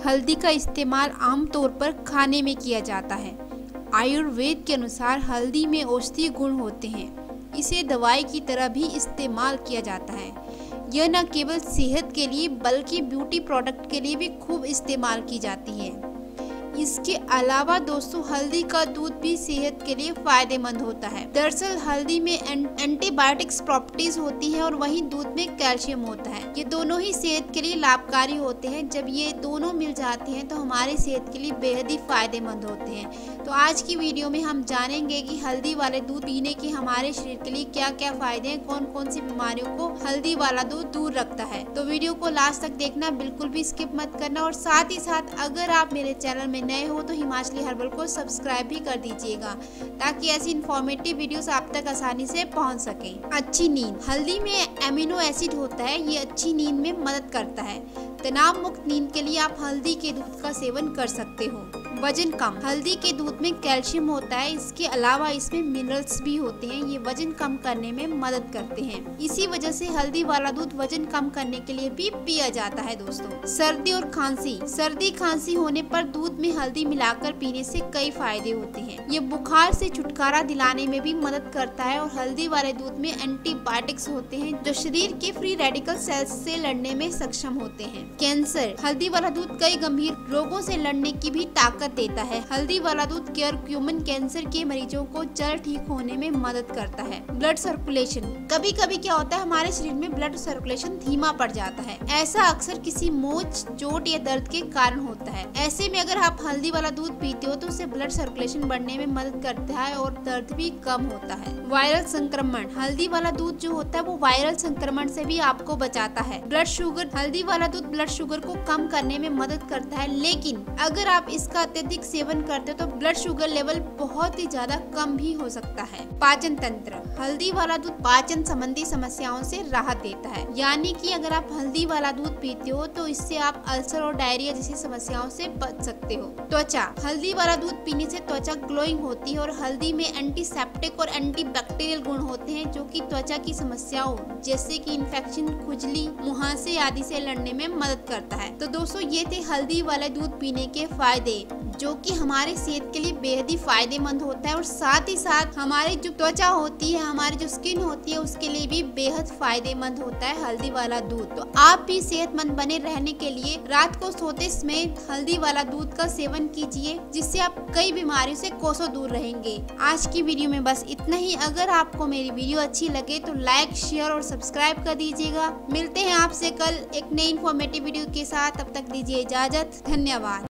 हल्दी का इस्तेमाल आमतौर पर खाने में किया जाता है। आयुर्वेद के अनुसार हल्दी में औषधीय गुण होते हैं। इसे दवाई की तरह भी इस्तेमाल किया जाता है। यह न केवल सेहत के लिए बल्कि ब्यूटी प्रोडक्ट के लिए भी खूब इस्तेमाल की जाती है। इसके अलावा दोस्तों, हल्दी का दूध भी सेहत के लिए फायदेमंद होता है। दरअसल हल्दी में एंटीबायोटिक्स प्रॉपर्टीज होती है और वहीं दूध में कैल्शियम होता है। ये दोनों ही सेहत के लिए लाभकारी होते हैं। जब ये दोनों मिल जाते हैं तो हमारी सेहत के लिए बेहद ही फायदेमंद होते हैं। तो आज की वीडियो में हम जानेंगे कि हल्दी वाले दूध पीने के हमारे शरीर के लिए क्या क्या फायदे हैं, कौन कौन सी बीमारियों को हल्दी वाला दूध दूर रखता है। तो वीडियो को लास्ट तक देखना, बिल्कुल भी स्किप मत करना। और साथ ही साथ अगर आप मेरे चैनल में नए हो तो हिमाचली हर्बल को सब्सक्राइब भी कर दीजिएगा, ताकि ऐसी इन्फॉर्मेटिव वीडियोस आप तक आसानी से पहुंच सके। अच्छी नींद। हल्दी में एमिनो एसिड होता है, ये अच्छी नींद में मदद करता है। तनाव मुक्त नींद के लिए आप हल्दी के दूध का सेवन कर सकते हो। वजन कम। हल्दी के दूध में कैल्शियम होता है, इसके अलावा इसमें मिनरल्स भी होते हैं। ये वजन कम करने में मदद करते हैं। इसी वजह से हल्दी वाला दूध वजन कम करने के लिए भी पिया जाता है दोस्तों। सर्दी और खांसी। सर्दी खांसी होने पर दूध में हल्दी मिलाकर पीने से कई फायदे होते हैं। ये बुखार से छुटकारा दिलाने में भी मदद करता है। और हल्दी वाले दूध में एंटीबायोटिक्स होते हैं जो शरीर के फ्री रेडिकल सेल्स से लड़ने में सक्षम होते हैं। कैंसर। हल्दी वाला दूध कई गंभीर रोगों से लड़ने की भी ताकत देता है। हल्दी वाला दूध क्यूरक्यूमिन कैंसर के मरीजों को जल्द ठीक होने में मदद करता है। Blood circulation. कभी कभी क्या होता है, हमारे शरीर में ब्लड सर्कुलेशन धीमा पड़ जाता है। ऐसा अक्सर किसी मोच, चोट या दर्द के कारण होता है। ऐसे में अगर आप हल्दी वाला दूध पीते हो तो उससे ब्लड सर्कुलेशन बढ़ने में मदद करता है और दर्द भी कम होता है। वायरल संक्रमण। हल्दी वाला दूध जो होता है वो वायरल संक्रमण से भी आपको बचाता है। Blood sugar. हल्दी वाला दूध ब्लड शुगर को कम करने में मदद करता है, लेकिन अगर आप इसका अत्यधिक सेवन करते हो तो ब्लड शुगर लेवल बहुत ही ज्यादा कम भी हो सकता है। पाचन तंत्र। हल्दी वाला दूध पाचन संबंधी समस्याओं से राहत देता है। यानी कि अगर आप हल्दी वाला दूध पीते हो तो इससे आप अल्सर और डायरिया जैसी समस्याओं से बच सकते हो। त्वचा। हल्दी वाला दूध पीने से त्वचा ग्लोइंग होती है और हल्दी में एंटीसेप्टिक और एंटीबैक्टीरियल गुण होते हैं जो कि त्वचा की समस्याओं जैसे कि इन्फेक्शन, खुजली, मुहासे आदि से लड़ने में मदद करता है। तो दोस्तों, ये थे हल्दी वाला दूध पीने के फायदे, जो कि हमारे सेहत के लिए बेहद ही फायदेमंद होता है। और साथ ही साथ हमारी जो त्वचा होती है, हमारी जो स्किन होती है, उसके लिए भी बेहद फायदेमंद होता है हल्दी वाला दूध। तो आप भी सेहतमंद बने रहने के लिए रात को सोते समय हल्दी वाला दूध का सेवन कीजिए, जिससे आप कई बीमारियों से कोसों दूर रहेंगे। आज की वीडियो में बस इतना ही। अगर आपको मेरी वीडियो अच्छी लगे तो लाइक, शेयर और सब्सक्राइब कर दीजिएगा। मिलते हैं आपसे कल एक नई इन्फॉर्मेटिव वीडियो के साथ। तब तक दीजिए इजाजत। धन्यवाद।